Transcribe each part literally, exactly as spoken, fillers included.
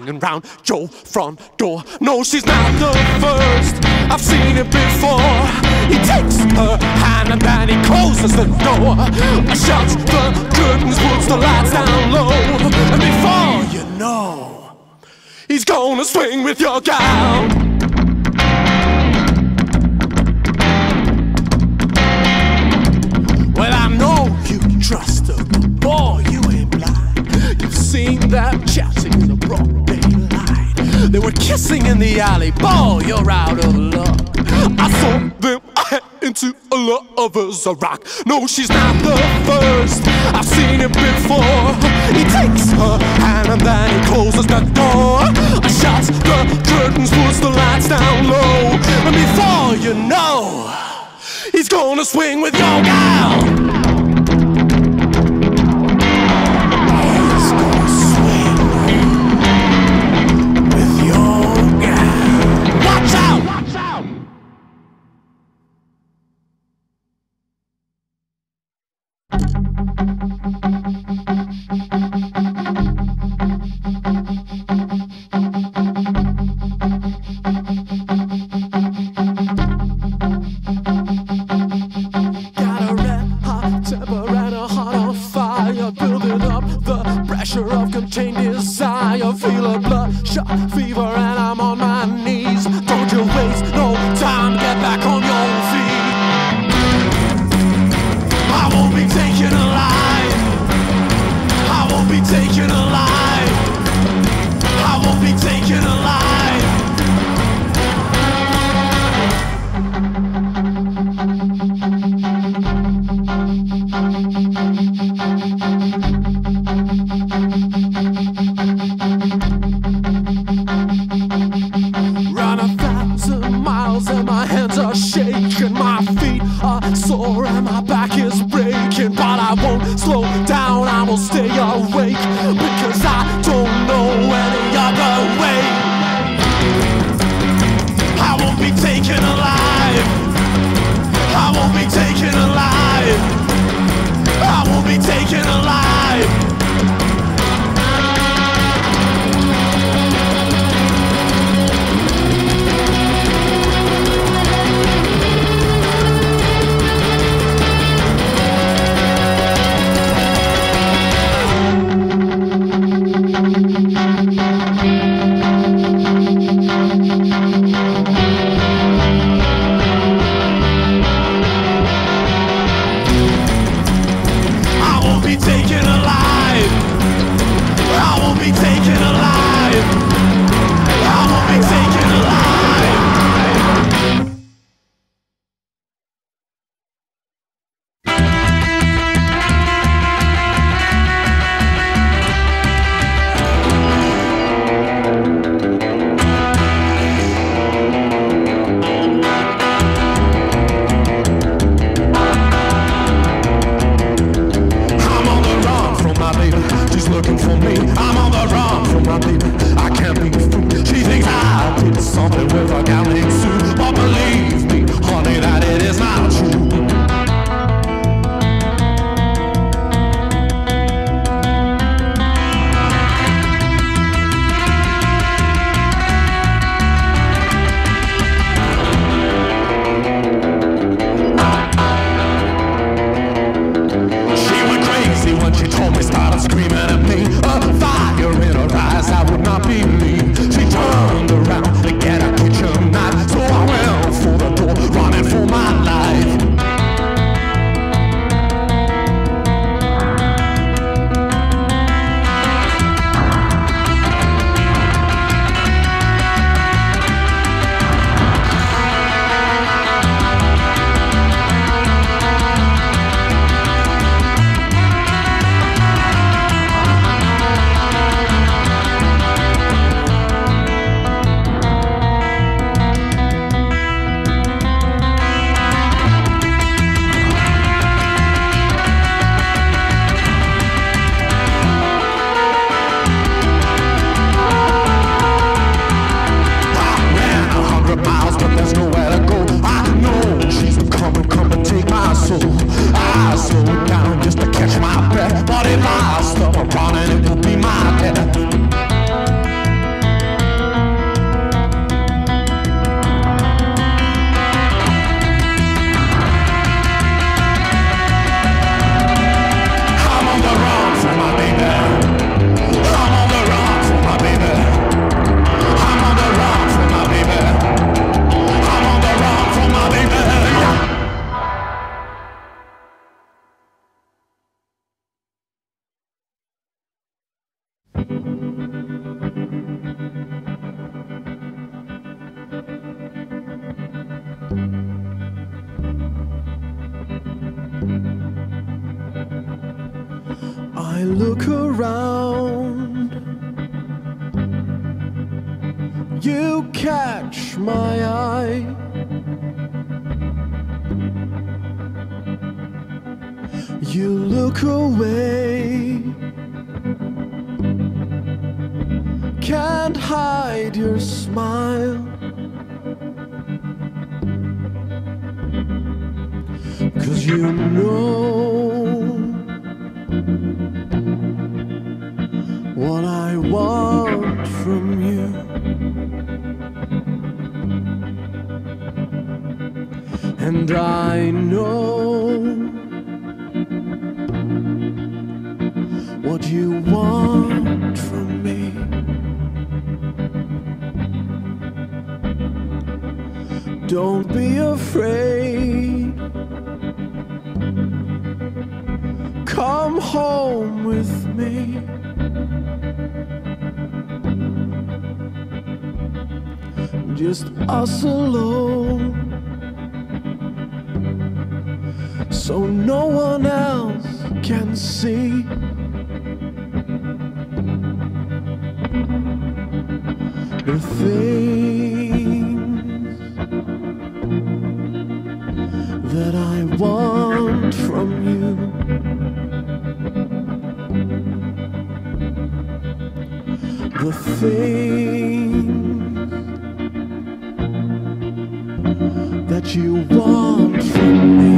banging round your front door. No, she's not the first, I've seen it before. He takes her hand and then he closes the door, shuts the curtains, puts the lights down low, and before you know, he's gonna swing with your gal. Well, I know you trust her, but boy, you ain't blind. You've seen them chatting in the broad daylight. They were kissing in the alley, boy, you're out of luck. I saw them head into a lover's rock. No, she's not the first, I've seen it before. He takes her hand and then he closes the door, shuts the curtains, puts the lights down low, and before you know, he's gonna swing with your gal. He's gonna swing with your gal. Watch out! Watch out! Of contained desire, feel a bloodshot fever and I'm on my knees. Don't you waste no time, get back on your feet. I won't be taken alive, I won't be taken alive, I won't be taken alive. Sore and my back is breaking, but I won't slow down, I will stay awake, because I don't know any other way. I won't be taken alive, I won't be taken alive, I won't be taken alive. Taken alive. I look around, you catch my eye. You look away, can't hide your smile, 'cause you know what I want from you. And I know what you want from me. Don't be afraid, come home with me. Just us alone, so no one else can see. The things that I want from you. The things that you want from me.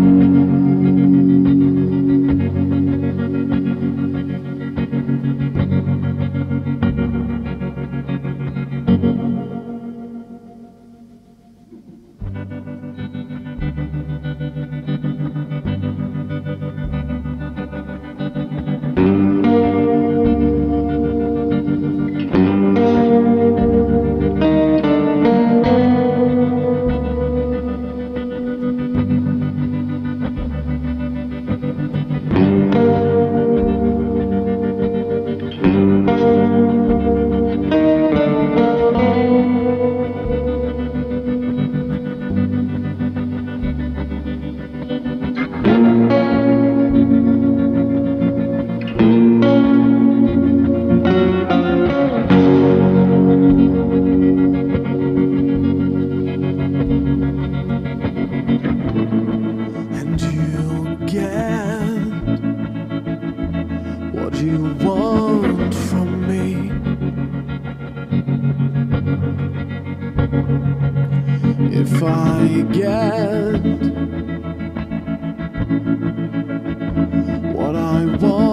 If I get what I want.